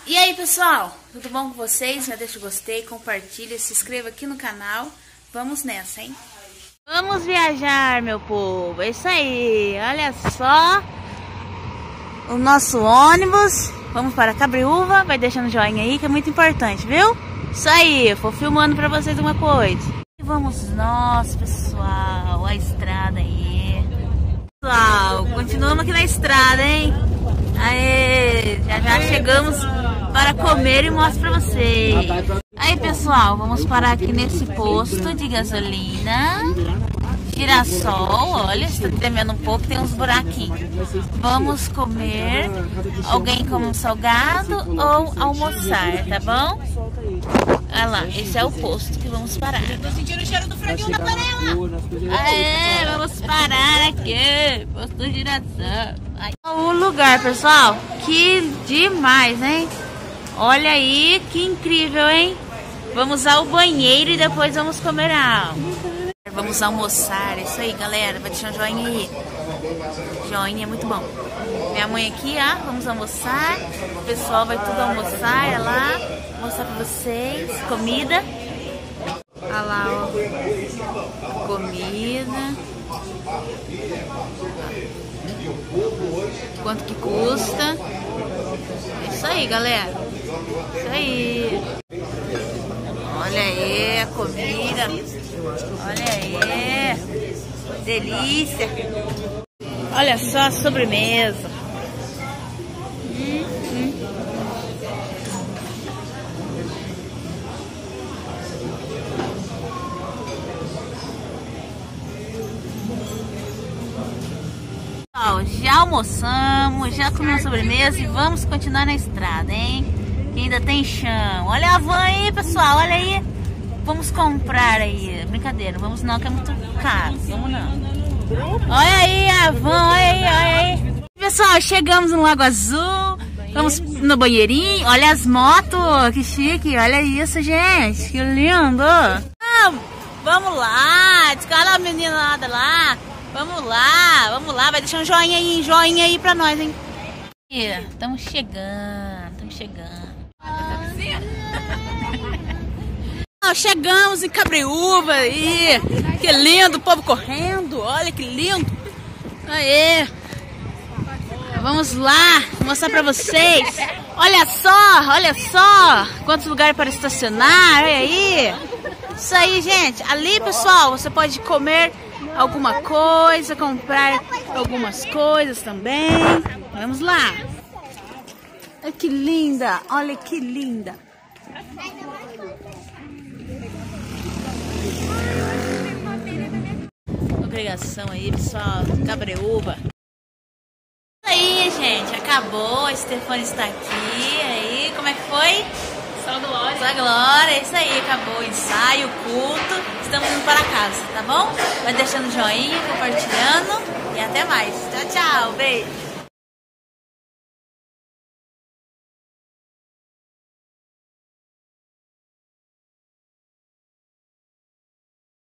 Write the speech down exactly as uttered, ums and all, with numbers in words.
E aí, pessoal, tudo bom com vocês? Já deixa o gostei, compartilha, se inscreva aqui no canal. Vamos nessa, hein? Vamos viajar, meu povo. É isso aí. Olha só o nosso ônibus. Vamos para Cabreúva. Vai deixando joinha aí que é muito importante, viu? Isso aí, eu vou filmando pra vocês uma coisa. E vamos nós, pessoal. A estrada aí. Pessoal, continuamos aqui na estrada, hein? Aê, já já chegamos para comer e mostro pra vocês. Aí, pessoal, vamos parar aqui nesse posto de gasolina. Girassol, olha, está tremendo um pouco, tem uns buraquinhos. Vamos comer. Alguém come um salgado ou almoçar, tá bom? Olha lá, esse é o posto que vamos parar. Tô sentindo o cheiro do franguinho na panela. Aê, vamos parar aqui. Posto Girassol. Aí. O lugar, pessoal, que demais, hein? Olha aí, que incrível, hein? Vamos ao banheiro e depois vamos comer algo. Vamos almoçar, é isso aí, galera. Vai deixar um joinha aí. Joinha é muito bom. Minha mãe aqui, ó. Vamos almoçar. O pessoal vai tudo almoçar, olha lá. Vou mostrar pra vocês. Comida. Olha lá, ó. Comida. Quanto que custa? É isso aí, galera. Isso aí. Olha aí a comida. Olha aí. Delícia. Olha só a sobremesa. Hum, hum. Já almoçamos, já comemos sobremesa e vamos continuar na estrada, hein? Que ainda tem chão. Olha a van aí, pessoal, olha aí. Vamos comprar aí. Brincadeira, vamos não, que é muito caro. Vamos não. Olha aí a van, olha aí, olha aí. Pessoal, chegamos no Lago Azul. Vamos no banheirinho. Olha as motos, que chique. Olha isso, gente, que lindo. Ah, vamos lá, descala a meninada lá. Vamos lá, vamos lá, vai deixar um joinha aí, joinha aí pra nós, hein? Estamos chegando, estamos chegando. Ah, chegamos em Cabreúva aí, que lindo, o povo correndo, olha que lindo. Aê, vamos lá, vou mostrar pra vocês. Olha só, olha só, quantos lugares para estacionar, olha aí. Isso aí, gente, ali, pessoal, você pode comer alguma coisa, comprar algumas coisas também. Vamos lá. Olha que linda, olha que linda. Congregação aí, pessoal, Cabreúva. Aí, gente, acabou. A Stefania está aqui. Aí, como é que foi? Só glória. Só glória, é isso aí, acabou o ensaio, o culto. Estamos indo para casa, tá bom? Vai deixando joinha, compartilhando e até mais. Tchau, tchau, beijo.